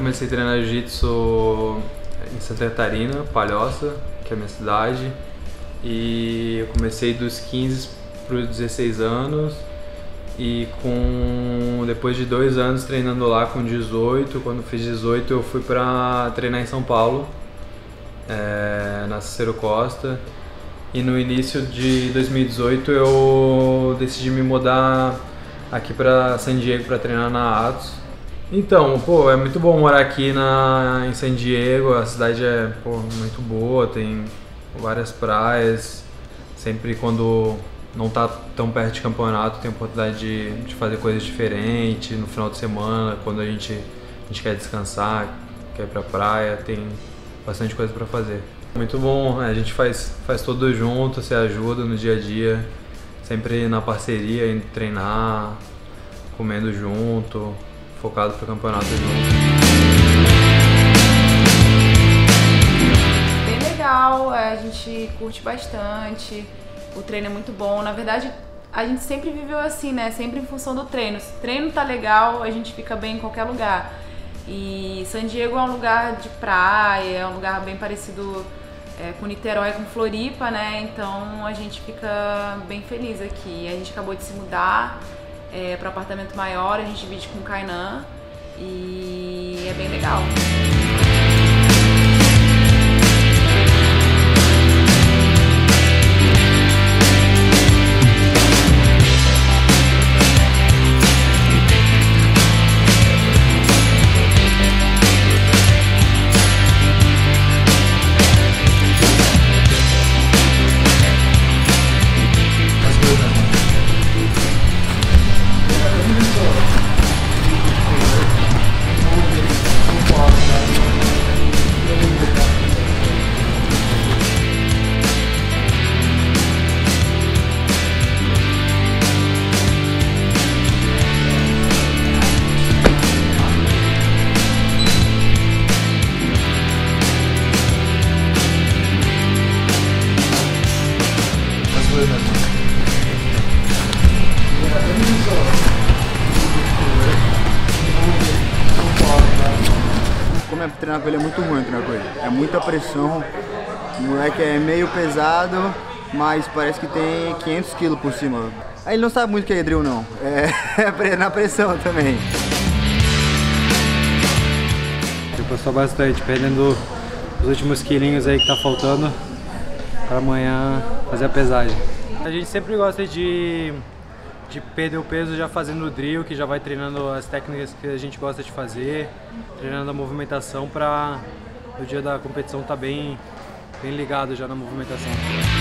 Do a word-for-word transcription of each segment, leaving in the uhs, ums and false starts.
comecei a treinar jiu-jitsu em Santa Catarina, Palhoça, que é a minha cidade. E eu comecei dos quinze para os dezesseis anos. E com depois de dois anos treinando lá com dezoito, quando fiz dezoito eu fui para treinar em São Paulo, é, na Cicero Costa. E no início de dois mil e dezoito eu decidi me mudar aqui para San Diego para treinar na Atos. Então, pô, é muito bom morar aqui na, em San Diego, a cidade é pô, muito boa, tem várias praias, sempre quando não tá tão perto de campeonato tem a oportunidade de, de fazer coisas diferentes no final de semana, quando a gente, a gente quer descansar, quer ir pra praia, tem bastante coisa para fazer. Muito bom, a gente faz, faz tudo junto, se ajuda no dia a dia, sempre na parceria, indo treinar, comendo junto, focado pro campeonato junto. Bem legal, a gente curte bastante, o treino é muito bom. Na verdade, a gente sempre viveu assim, né? Sempre em função do treino. Se o treino tá legal, a gente fica bem em qualquer lugar. E San Diego é um lugar de praia, é um lugar bem parecido é, com Niterói, com Floripa, né? Então a gente fica bem feliz aqui. A gente acabou de se mudar é, para um apartamento maior, a gente divide com o Kainan e é bem legal. Como é treinar com ele é muito ruim treinar com ele. É muita pressão, o moleque é meio pesado, mas parece que tem quinhentos quilos por cima. Aí ele não sabe muito o que é drill não, é na pressão também. Eu gostou bastante, perdendo os últimos quilinhos aí que tá faltando para amanhã fazer a pesagem. A gente sempre gosta de, de perder o peso já fazendo o drill, que já vai treinando as técnicas que a gente gosta de fazer, treinando a movimentação para no dia da competição tá bem, bem ligado já na movimentação.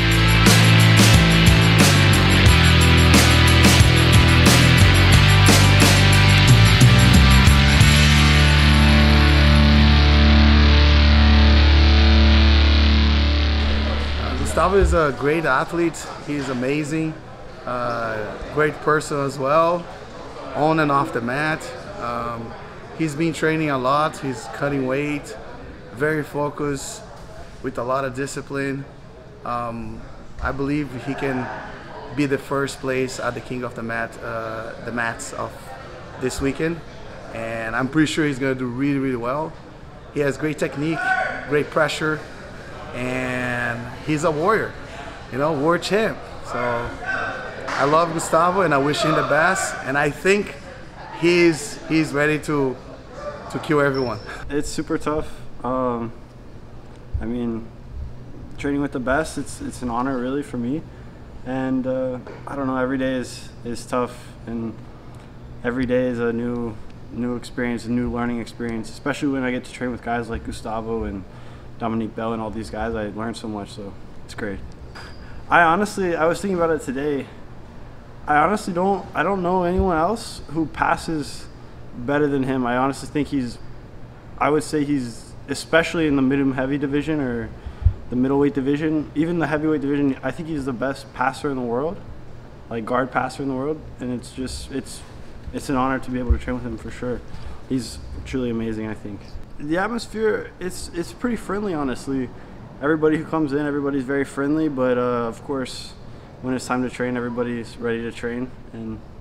Gustavo is a great athlete. He's amazing, uh, great person as well, on and off the mat. Um, he's been training a lot. He's cutting weight, very focused, with a lot of discipline. Um, I believe he can be the first place at the King of the Mat, uh, the mats of this weekend, and I'm pretty sure he's going to do really, really well. He has great technique, great pressure, and he's a warrior, you know, world champ. So I love Gustavo and I wish him the best, and I think he's he's ready to to kill everyone. It's super tough. Um, I mean, training with the best, it's it's an honor really for me, and uh, I don't know, every day is is tough, and every day is a new new experience, a new learning experience, especially when I get to train with guys like Gustavo and Dominique Bell and all these guys. I learned so much, so it's great. I honestly, I was thinking about it today. I honestly don't, I don't know anyone else who passes better than him. I honestly think he's, I would say he's, especially in the medium heavy division or the middleweight division, even the heavyweight division, I think he's the best passer in the world, like guard passer in the world. And it's just, it's, it's an honor to be able to train with him for sure. He's truly amazing, I think. The atmosphere, it's it's pretty friendly, honestly. Everybody who comes in, everybody's very friendly, but uh, of course, when it's time to train, everybody's ready to train, and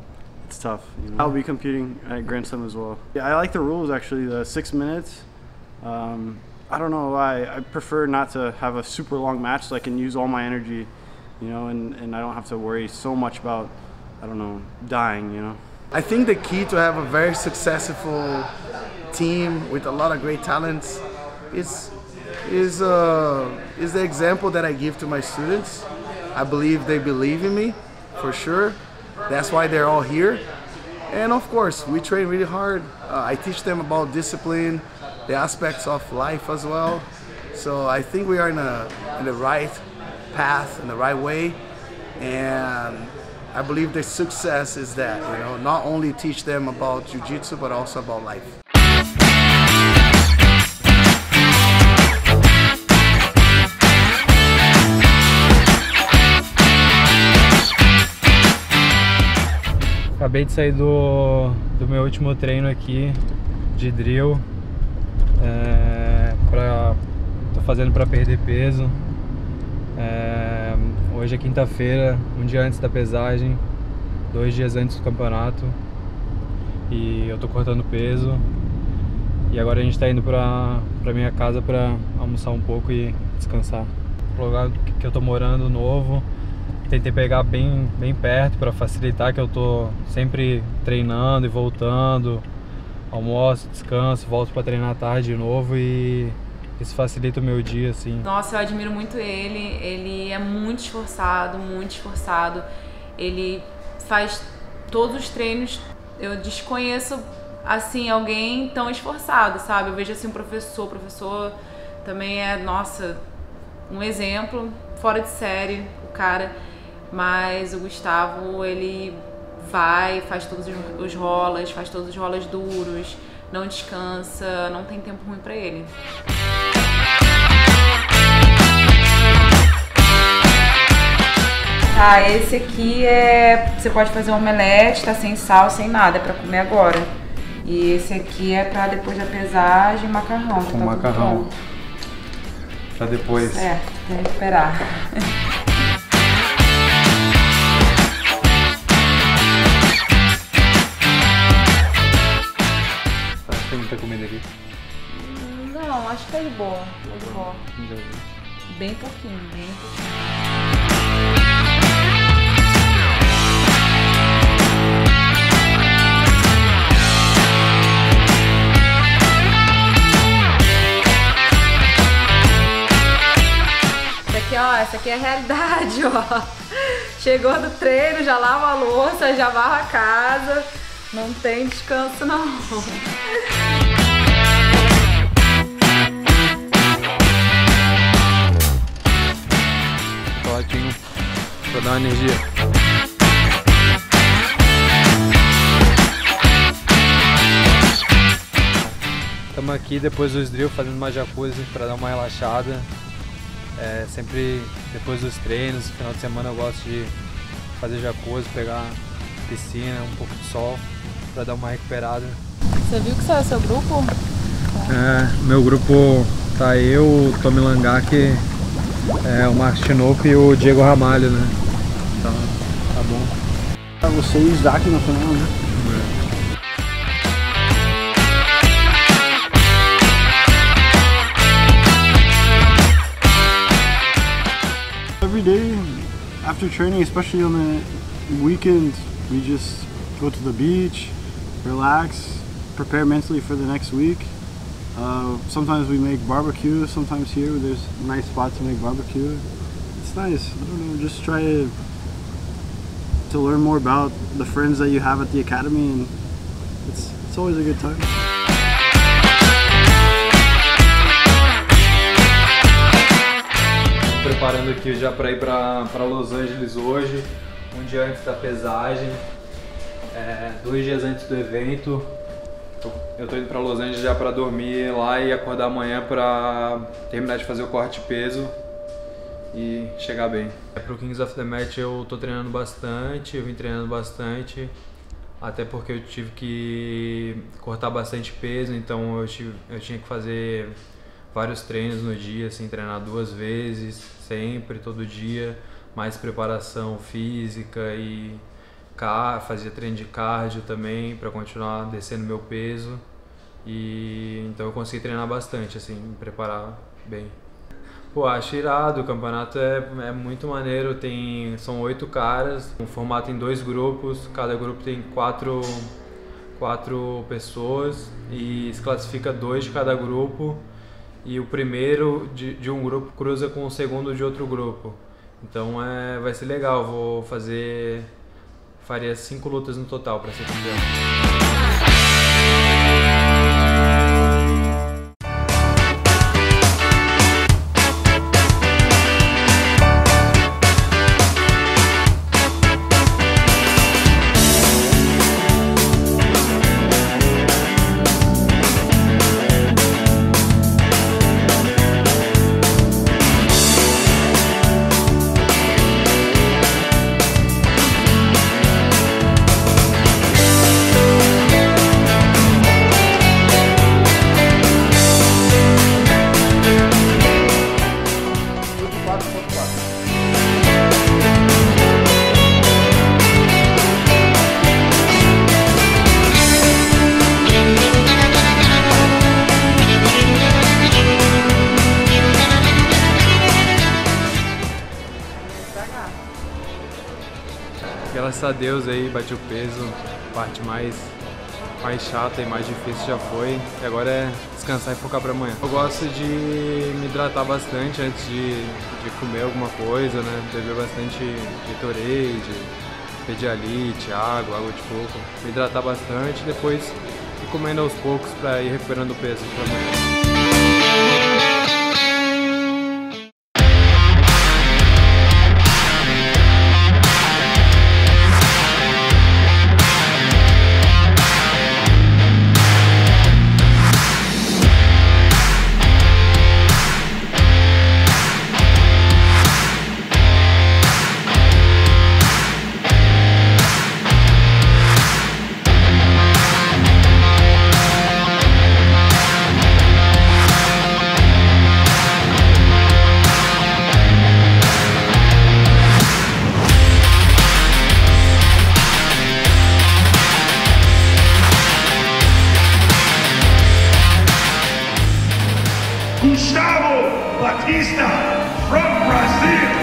it's tough. You know? I'll be competing at Grand Slam as well. Yeah, I like the rules actually. The six minutes. Um, I don't know why. I prefer not to have a super long match so I can use all my energy, you know, and, and I don't have to worry so much about, I don't know, dying, you know. I think the key to have a very successful team with a lot of great talents is is uh, is the example that I give to my students. I believe they believe in me, for sure. That's why they're all here. And of course, we train really hard. Uh, I teach them about discipline, the aspects of life as well. So I think we are in a in the right path, in the right way, and I believe the success is that, you know, not only teach them about jiu-jitsu but also about life. Acabei de sair do, do meu último treino aqui de drill. É, pra, tô fazendo para perder peso. É, hoje é quinta-feira, um dia antes da pesagem, dois dias antes do campeonato, e eu tô cortando peso. E agora a gente tá indo pra, pra minha casa pra almoçar um pouco e descansar. O lugar que eu tô morando novo, tentei pegar bem, bem perto para facilitar, que eu tô sempre treinando e voltando, almoço, descanso, volto para treinar à tarde de novo e isso facilita o meu dia, assim. Nossa, eu admiro muito ele, ele é muito esforçado, muito esforçado, ele faz todos os treinos, eu desconheço, assim, alguém tão esforçado, sabe? Eu vejo, assim, um professor, o professor também é, nossa, um exemplo, fora de série, o cara, mas o Gustavo, ele vai, faz todos os rolas, faz todos os rolas duros, não descansa, não tem tempo ruim pra ele. Ah, esse aqui é, você pode fazer um omelete, tá sem sal, sem nada, é pra comer agora. E esse aqui é pra depois da pesagem, macarrão. Com tá macarrão. Pra depois. É, tem que esperar. Tem muita comida aqui? Não, acho que tá de boa. Tá de boa. Bem pouquinho, bem pouquinho. Isso aqui, ó, essa aqui é a realidade, ó. Chegou do treino, já lava a louça, já varra a casa. Não tem descanso, não. Chocolatinho pra dar uma energia. Estamos aqui depois dos drill fazendo uma jacuzzi para dar uma relaxada. É, sempre depois dos treinos, final de semana eu gosto de fazer jacuzzi, pegar piscina, um pouco de sol para dar uma recuperada. Você viu que saiu seu grupo? É, meu grupo tá eu, o Tommy Langak, é, o Marcos Tinoco e o Diego Ramalho, né? Então, tá bom. Você e Isaac no final, né? Every day after training, especially on the weekend, we just go to the beach, relax, prepare mentally for the next week. Uh, sometimes we make barbecue, sometimes here there's a nice spot to make barbecue. It's nice, I don't know, just try to, to learn more about the friends that you have at the academy, and it's, it's always a good time. Preparando aqui já para ir para Los Angeles hoje, um dia antes da pesagem, é, dois dias antes do evento. Eu tô indo para Los Angeles já para dormir lá e acordar amanhã para terminar de fazer o corte de peso e chegar bem. Pro Kings of the Mat eu tô treinando bastante, eu vim treinando bastante, até porque eu tive que cortar bastante peso, então eu, tive, eu tinha que fazer vários treinos no dia, assim, treinar duas vezes, sempre, todo dia, mais preparação física e fazia treino de cardio também para continuar descendo meu peso. E então eu consegui treinar bastante, assim, me preparar bem. Pô, acho irado, o campeonato é, é muito maneiro, tem, são oito caras, um formato em dois grupos, cada grupo tem quatro, quatro pessoas e se classifica dois de cada grupo e o primeiro de, de um grupo cruza com o segundo de outro grupo. Então é, vai ser legal, vou fazer, faria cinco lutas no total para ser campeão. Graças a Deus aí bati o peso, a parte mais, mais chata e mais difícil já foi, e agora é descansar e focar para amanhã. Eu gosto de me hidratar bastante antes de, de comer alguma coisa, né? Beber bastante Gatorade, Pedialyte, água, água de coco, me hidratar bastante, depois ir comendo aos poucos para ir recuperando o peso para amanhã. Gustavo Batista from Brazil.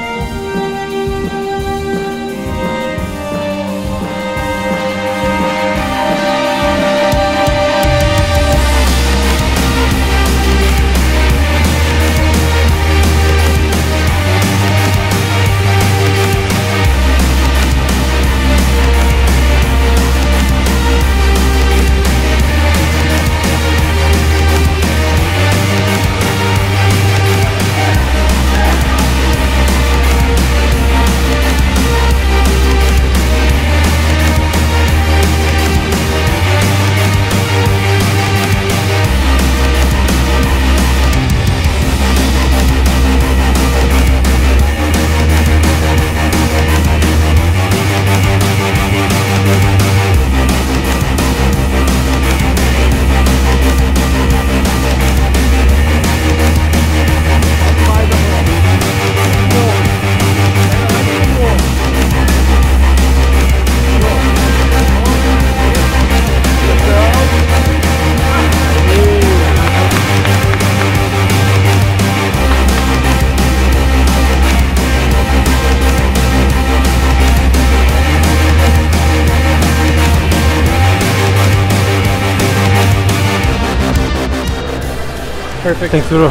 Perfect. Thanks, bro.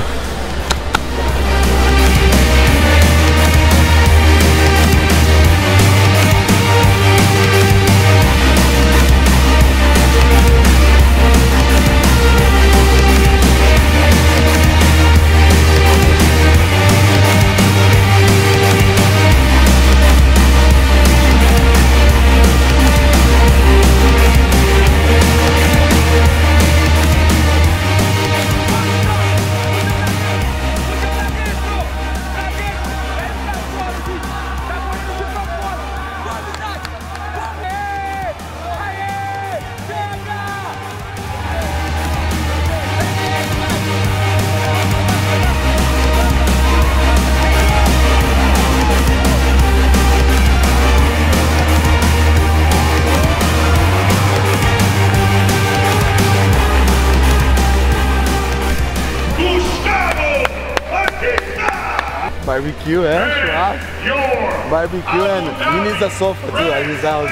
barbecue, é? Churrasco. Barbecue, and he needs a sofa too at his house.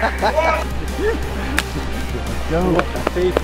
Tá feito.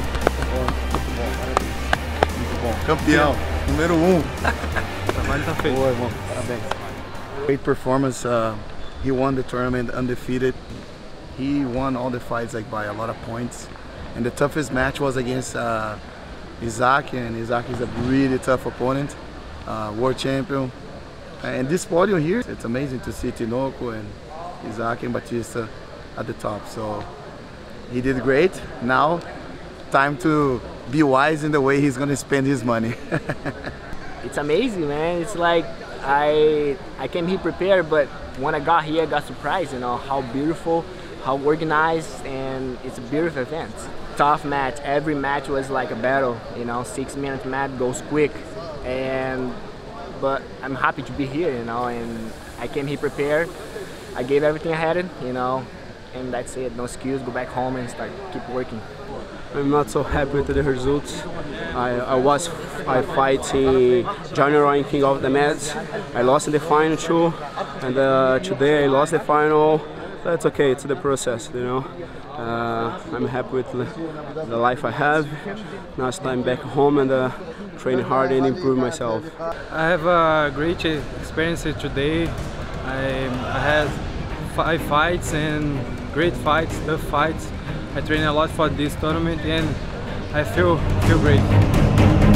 Muito bom. Campeão, número um. O trabalho tá feito. Boa, irmão. Parabéns. Great performance. Uh, he won the tournament undefeated. He won all the fights like by a lot of points. And the toughest match was against uh, Isaac, and Isaac is a really tough opponent, uh, world champion. And this podium here, it's amazing to see Tinoco and Isaac and Batista at the top. So he did great. Now, time to be wise in the way he's gonna spend his money. It's amazing, man. It's like I I came here prepared, but when I got here, I got surprised. You know how beautiful, how organized, and it's a beautiful event. Tough match. Every match was like a battle. You know, six minute match goes quick, and but I'm happy to be here. You know, and I came here prepared. I gave everything I had. You know, and that's it. No excuse. Go back home and start keep working. I'm not so happy with the results. I, I was I fighting junior ranking of the match. I lost the final too, and uh, today I lost the final. That's okay. It's the process, you know. Uh, I'm happy with the, the life I have. Now it's time back home and uh, train hard and improve myself. I have a great experience today. I, I had five fights and great fights, tough fights. I train a lot for this tournament and I feel feel great.